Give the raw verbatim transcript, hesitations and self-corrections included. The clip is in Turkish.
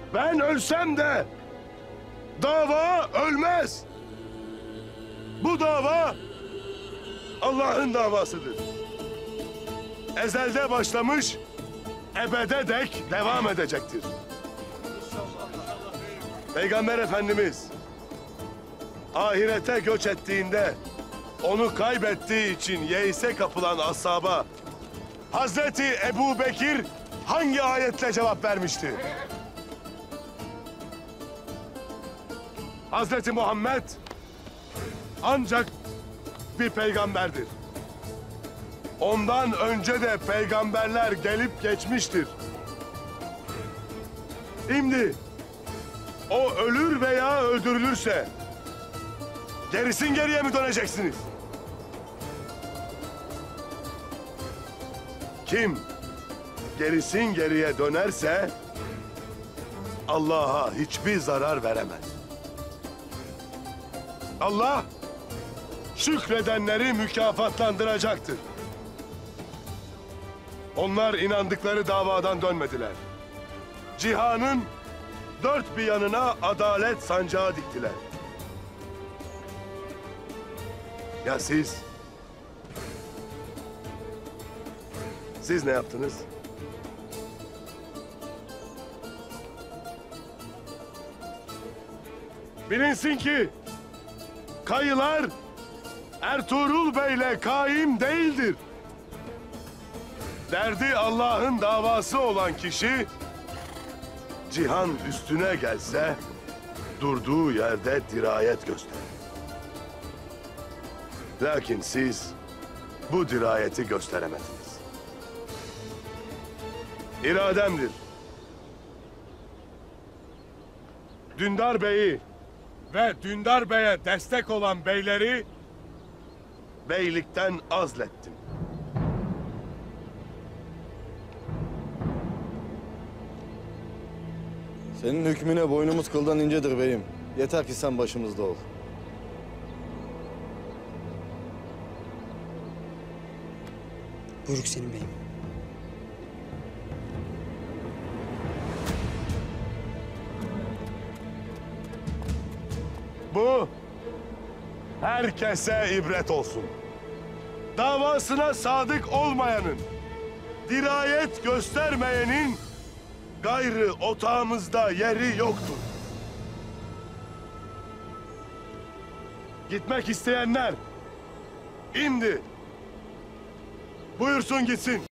Ben ölsem de dava ölmez. Bu dava Allah'ın davasıdır. Ezelde başlamış, ebede dek devam edecektir. Peygamber Efendimiz ahirete göç ettiğinde onu kaybettiği için yeise kapılan ashaba Hazreti Ebu Bekir hangi ayetle cevap vermişti? Hazreti Muhammed ancak bir peygamberdir. Ondan önce de peygamberler gelip geçmiştir. Şimdi o ölür veya öldürülürse gerisin geriye mi döneceksiniz? Kim gerisin geriye dönerse Allah'a hiçbir zarar veremez. Allah şükredenleri mükafatlandıracaktır. Onlar inandıkları davadan dönmediler. Cihanın dört bir yanına adalet sancağı diktiler. Ya siz? Siz ne yaptınız? Bilinsin ki kayılar Ertuğrul Bey'le kaim değildir. Derdi Allah'ın davası olan kişi cihan üstüne gelse durduğu yerde dirayet gösterir. Lakin siz bu dirayeti gösteremediniz. İrademdir. Dündar Bey'i ve Dündar Bey'e destek olan beyleri beylikten azlettim. Senin hükmüne boynumuz kıldan incedir beyim. Yeter ki sen başımızda ol. Buyruk senin beyim. Bu herkese ibret olsun. Davasına sadık olmayanın, dirayet göstermeyenin gayrı otağımızda yeri yoktur. Gitmek isteyenler indi. Buyursun gitsin.